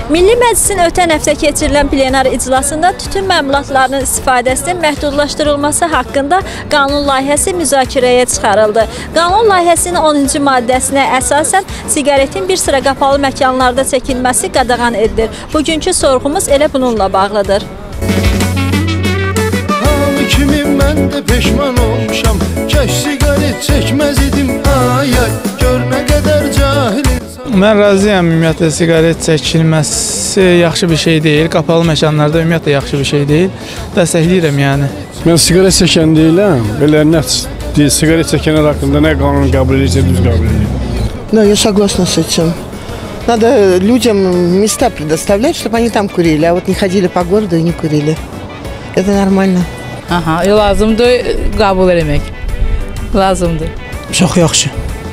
Milli Məclisin ötən həftə keçirilən plenar iclasında tütün məmulatlarının istifadəsinin məhdudlaşdırılması haqqında qanun layihəsi müzakirəyə çıxarıldı. Qanun layihəsinin 10-cu maddəsinə əsasən siqaretin bir sıra qapalı məkanlarda çəkilməsi qadağan edilir. Bugünkü sorğumuz elə bununla bağlıdır. Hamı kimi mən də peşman olmuşam, kəş siqaret çəkməz idim, ay ay, gör nə qədər cahil. Mən razıyam, ümumiyyətlə siqaret çəkilməsi yaxşı bir şey deyil. Qapalı məkanlarda ümumiyyətlə yaxşı bir şey deyil. Dəstəkləyirəm yəni. Mən siqaret çəkən deyiləm. Belə nə siqaret çəkənlər haqqında nə qanun qəbul edirsə düz qəbul edir. Да, я согласна с этим. Надо людям места предоставлять, чтобы они там курили, а вот не ходили по городу и не курили. Это нормально. Aha, lazımdır qəbul etmək. Lazımdır. Çox yaxşı.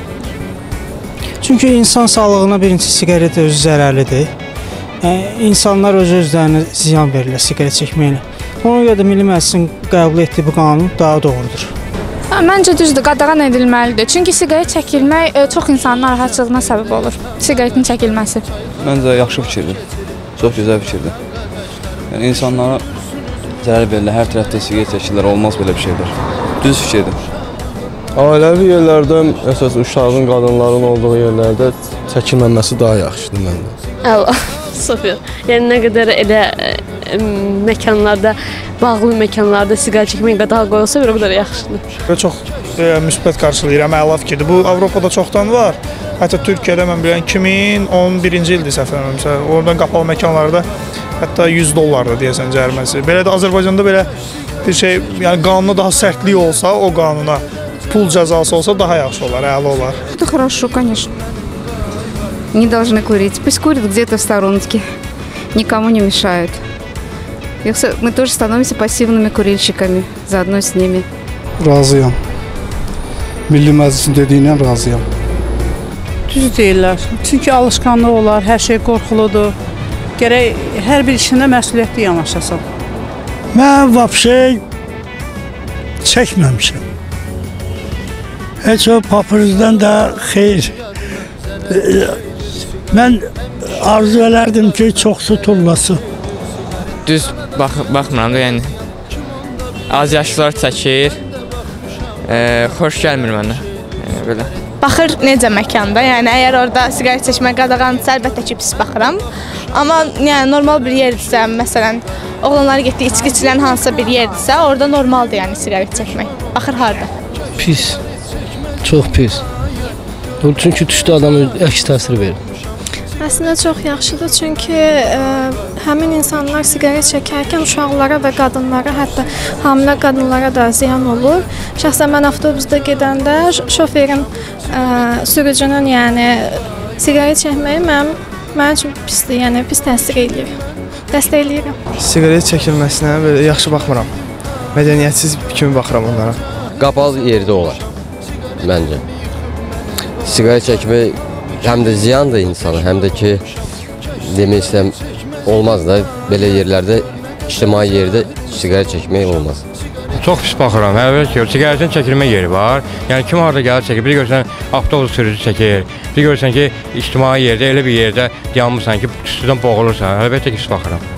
Çünki insan sağlığına birincisi siqaret özü zərərlidir. İnsanlar öz-özlərinə ziyan verirlər siqaret çəkməklə. Ona görə də Milli Məclisin qəbul etdiyi bu qanun daha doğrudur. Məncə düzdür, qadağan edilməlidir. Çünki siqaret çəkilmək çox insanın narahatlığına səbəb olur. Siqaretin çəkilməsi. Məncə yaxşı fikirdir. Çox gözəl fikirdir. Yəni insanlara zərər verirlər, hər tərəfdə siqaret çəkirlər, olmaz belə bir şeydir. Düz fikirdir. Ailəvi yerlərdə, əsas uşağın, qadınların olduğu yerlərdə çəkilməməsi daha yaxşıdır məndə. Allah, super. Yəni nə qədər elə məkanlarda, bağlı məkanlarda siqaret çəkmək qadağa qoyulsa, bir o qədər yaxşıdır. Çox müsbət qarşılayıram, əla fikirdir. Bu Avropada çoxdan var. Hətta Türkiyədə mən bilən 2011-ci ildir səhv eləmirəmsə, oradan qapalı məkanlarda hətta $100 deyəsən cəriməsi. Belə də Azərbaycanda belə bir şey, yəni qanuna daha sərtlik olsa, o qanuna pul cəzası olsa daha yaxşı olar, əla olar. Это хорошо, конечно. Не должны курить. Пусть курят где-то в сторонке. Никому не мешают. Мы тоже становимся пассивными курильщиками, заодно с ними. Razıyam. Milli Məclisin dediyinə razıyam. Düz deyirlər. Çünki alışqanlıq olar, hər şey qorxuludur. Gərək hər bir işində məsuliyyətli yanaşasan. Mən vəbşey çəkməmişəm. Heç o papırızdan da xeyir. Mən arzu elərdim ki, çox tutulması. Düz baxmıram da, yəni az yaşlılar çəkir, xoş gəlmir mənə, belə. Baxır necə məkanda, yəni əgər orada siqaret çəkmək qadağandısa, əlbəttə ki, pis baxıram. Amma yəni normal bir yerdirsə, məsələn, oğlanlar getdiyi içki içilən hansısa bir yerdirsə, orada normaldır yəni siqaret çəkmək. Baxır harda? Pis, çox pis. Çünki tüstü adamı əks təsir verir. Əslində çox yaxşıdır, çünki həmin insanlar siqaret çəkərkən uşaqlara və qadınlara, hətta hamilə qadınlara da ziyan olur. Şəxsən mən avtobusda gedəndə şoferin, sürücünün yəni siqaret çəkməyi mənim üçün pisdir, yəni pis təsir eləyir. Dəstəkləyirəm. Siqaret çəkilməsinə belə yaxşı baxmıram. Mədəniyyətsiz kimi baxıram onlara. Qapalı yerdə olar, məncə. Siqaret çəkmək həm də ziyandır insana, həm də ki, demək istəyəm, olmaz da, belə yerlərdə, ictimai yerdə siqaret çəkmək olmaz. Çox pis baxıram, əlbəttə ki, siqaretin çəkilmə yeri var. Yəni, kim harada gəlir çəkir, bir görsən, avtobus sürücü çəkir, bir görsən ki, ictimai yerdə, elə bir yerdə yanmırsan ki, tüstüdən boğulursan, əlbəttə ki, pis baxıram.